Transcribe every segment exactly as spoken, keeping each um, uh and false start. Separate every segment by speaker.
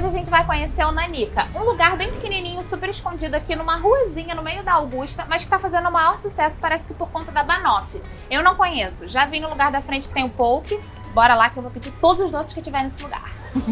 Speaker 1: Hoje a gente vai conhecer o Nanica, um lugar bem pequenininho, super escondido aqui numa ruazinha no meio da Augusta, mas que tá fazendo o maior sucesso, parece que por conta da Banoffee. Eu não conheço, já vi no lugar da frente que tem o Poke. Bora lá que eu vou pedir todos os doces que tiver nesse lugar.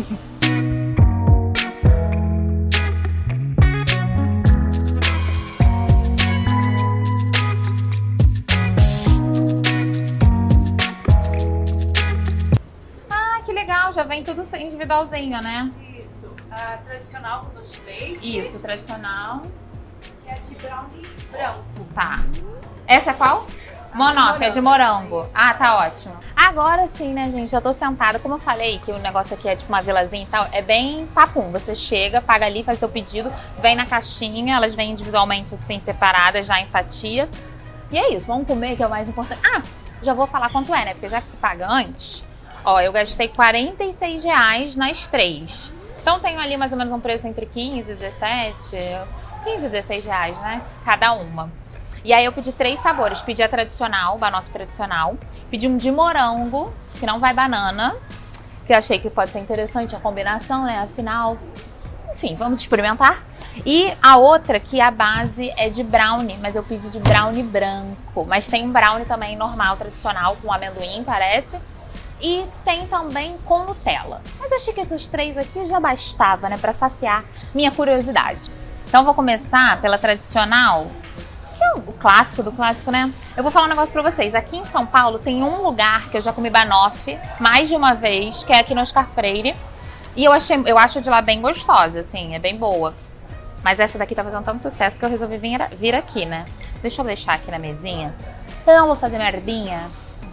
Speaker 1: Já vem tudo individualzinho, né?
Speaker 2: Isso. A tradicional com doce de leite.
Speaker 1: Isso, tradicional.
Speaker 2: E a de brownie branco.
Speaker 1: Tá. Essa é qual? Banoffee, é de morango. Ah, tá ótimo. Agora sim, né, gente? Já tô sentada. Como eu falei que o negócio aqui é tipo uma vilazinha e tal, é bem papum. Você chega, paga ali, faz seu pedido, vem na caixinha, elas vêm individualmente assim, separadas, já em fatia. E é isso, vamos comer, que é o mais importante. Ah, já vou falar quanto é, né? Porque já que se paga antes... Ó, eu gastei quarenta e seis reais nas três. Então tenho ali mais ou menos um preço entre quinze e dezessete, quinze e dezesseis reais, né? Cada uma. E aí eu pedi três sabores. Pedi a tradicional, Banoffee tradicional. Pedi um de morango, que não vai banana, que eu achei que pode ser interessante a combinação, né? Afinal, enfim, vamos experimentar. E a outra, que a base é de brownie, mas eu pedi de brownie branco. Mas tem um brownie também normal, tradicional, com amendoim, parece. E tem também com Nutella. Mas eu achei que esses três aqui já bastava, né? Pra saciar minha curiosidade. Então eu vou começar pela tradicional, que é o clássico do clássico, né? Eu vou falar um negócio pra vocês. Aqui em São Paulo tem um lugar que eu já comi Banoffee mais de uma vez, que é aqui no Oscar Freire. E eu, achei, eu acho de lá bem gostosa, assim, é bem boa. Mas essa daqui tá fazendo tanto sucesso que eu resolvi vir, vir aqui, né? Deixa eu deixar aqui na mesinha. Então vou fazer merdinha.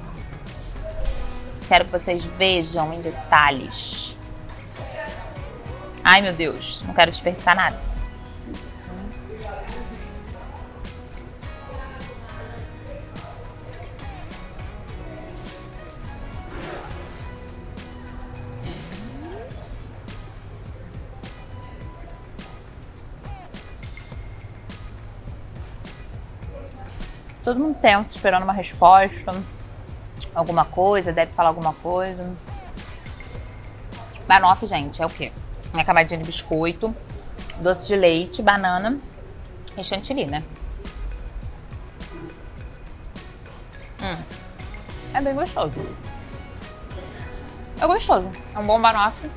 Speaker 1: Quero que vocês vejam em detalhes. Ai, meu Deus. Não quero desperdiçar nada. Todo mundo tenso, esperando uma resposta. Alguma coisa, deve falar alguma coisa. Banoffee, gente, é o quê? Uma camadinha de biscoito, doce de leite, banana e chantilly, né? Hum. É bem gostoso. É gostoso. É um bom Banoffee.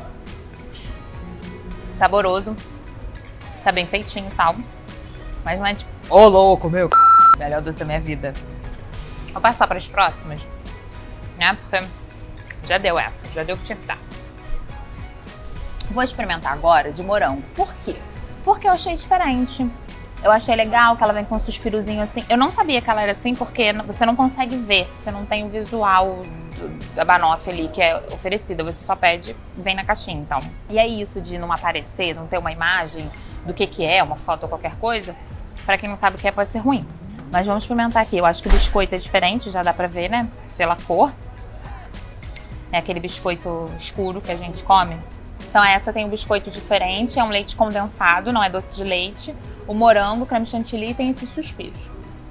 Speaker 1: Saboroso. Tá bem feitinho e tal. Mas não é tipo... Ô, oh, louco, meu! Melhor doce da minha vida. Vou passar para as próximas, né? Porque já deu essa, já deu o que tinha que dar. Vou experimentar agora de morango. Por quê? Porque eu achei diferente. Eu achei legal que ela vem com um suspirozinho assim. Eu não sabia que ela era assim porque você não consegue ver. Você não tem o visual do, da Banoffee ali que é oferecida. Você só pede, vem na caixinha, então. E é isso de não aparecer, não ter uma imagem do que que é, uma foto ou qualquer coisa. Pra quem não sabe o que é, pode ser ruim. Mas vamos experimentar aqui. Eu acho que o biscoito é diferente, já dá pra ver, né? Pela cor. É aquele biscoito escuro que a gente come. Então essa tem um biscoito diferente, é um leite condensado, não é doce de leite. O morango, creme chantilly tem esses suspiros.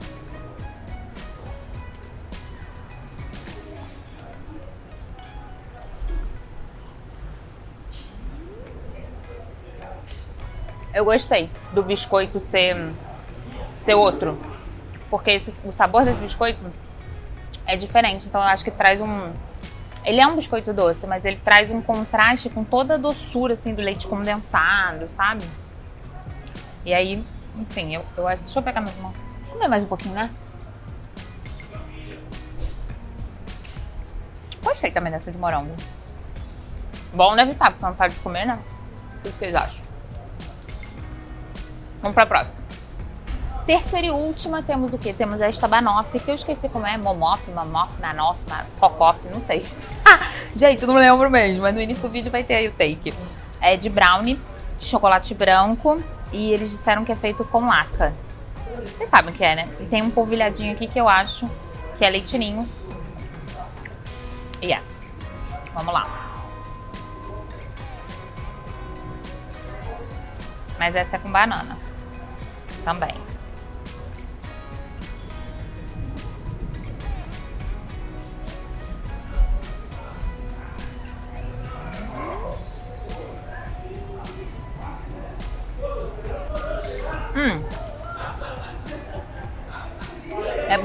Speaker 1: Eu gostei do biscoito ser, ser outro. Porque esse, o sabor desse biscoito é diferente, então eu acho que traz um... Ele é um biscoito doce, mas ele traz um contraste com toda a doçura, assim, do leite condensado, sabe? E aí, enfim, eu, eu acho... Deixa eu pegar mais uma... Vou comer mais um pouquinho, né? Gostei também dessa de morango. Bom deve estar, porque não para de comer, né? O que vocês acham? Vamos pra próxima. Terceira e última, temos o quê? Temos esta Banoffee, que eu esqueci como é, Momoff, Mamoff, Nanoff, Cocoff, não sei. Gente, não lembro mesmo, mas no início do vídeo vai ter aí o take. É de brownie, de chocolate branco, e eles disseram que é feito com laca. Vocês sabem o que é, né? E tem um polvilhadinho aqui que eu acho que é leitinho. E é. Vamos lá. Mas essa é com banana também.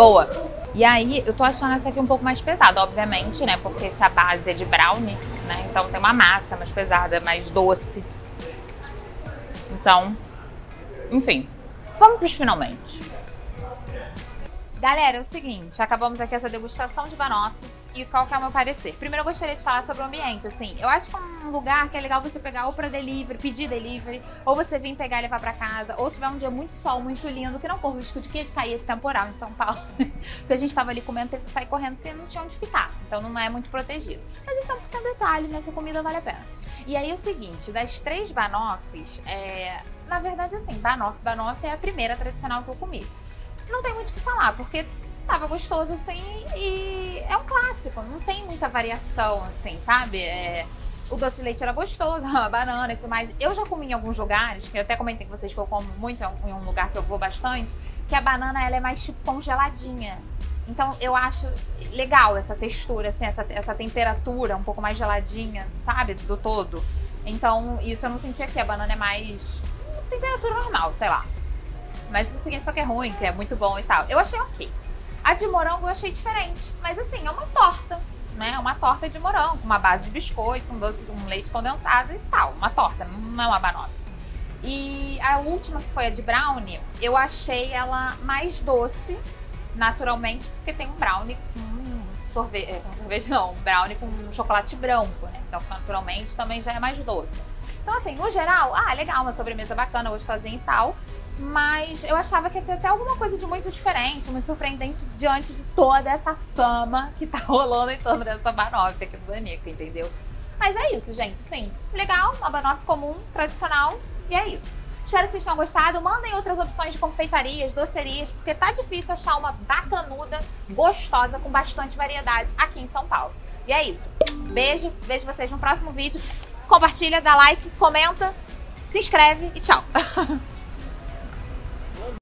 Speaker 1: Boa. E aí, eu tô achando essa aqui um pouco mais pesada, obviamente, né? Porque essa base é de brownie, né? Então tem uma massa mais pesada, mais doce. Então, enfim. Vamos pros finalmente. Galera, é o seguinte, acabamos aqui essa degustação de banoffes e qual que é o meu parecer? Primeiro eu gostaria de falar sobre o ambiente, assim, eu acho que é um lugar que é legal você pegar ou pra delivery, pedir delivery, ou você vir pegar e levar pra casa, ou se tiver um dia muito sol, muito lindo, que não corre o risco de que cair esse temporal em São Paulo, porque a gente tava ali comendo, teve que sair correndo porque não tinha onde ficar, então não é muito protegido. Mas isso é um pequeno detalhe, né, sua comida vale a pena. E aí é o seguinte, das três banoffes, é... na verdade assim, banoffee, banoffee é a primeira tradicional que eu comi. Não tem muito o que falar, porque tava gostoso, assim, e é um clássico, não tem muita variação, assim, sabe? É... O doce de leite era gostoso, a banana e tudo mais. Eu já comi em alguns lugares, que eu até comentei com vocês que eu como muito em um lugar que eu vou bastante, que a banana, ela é mais, tipo, congeladinha. Então, eu acho legal essa textura, assim, essa, essa temperatura um pouco mais geladinha, sabe? Do todo. Então, isso eu não senti aqui. A banana é mais temperatura normal, sei lá. Mas isso significa que é ruim, que é muito bom e tal. Eu achei ok. A de morango eu achei diferente. Mas assim, é uma torta, né? É uma torta de morango, com uma base de biscoito, um doce, um leite condensado e tal. Uma torta, não é uma banoffee. E a última, que foi a de brownie, eu achei ela mais doce, naturalmente, porque tem um brownie com sorvete, com sorvete não, um brownie com chocolate branco, né? Então, naturalmente, também já é mais doce. Então, assim, no geral, ah, legal, uma sobremesa bacana, gostosinha e tal. Mas eu achava que ia ter até alguma coisa de muito diferente, muito surpreendente diante de toda essa fama que tá rolando em torno dessa banoffee aqui do Danica, entendeu? Mas é isso, gente. Sim, legal, uma banoffee comum, tradicional, e é isso. Espero que vocês tenham gostado. Mandem outras opções de confeitarias, docerias, porque tá difícil achar uma bacanuda, gostosa, com bastante variedade aqui em São Paulo. E é isso. Beijo, vejo vocês no próximo vídeo. Compartilha, dá like, comenta, se inscreve e tchau!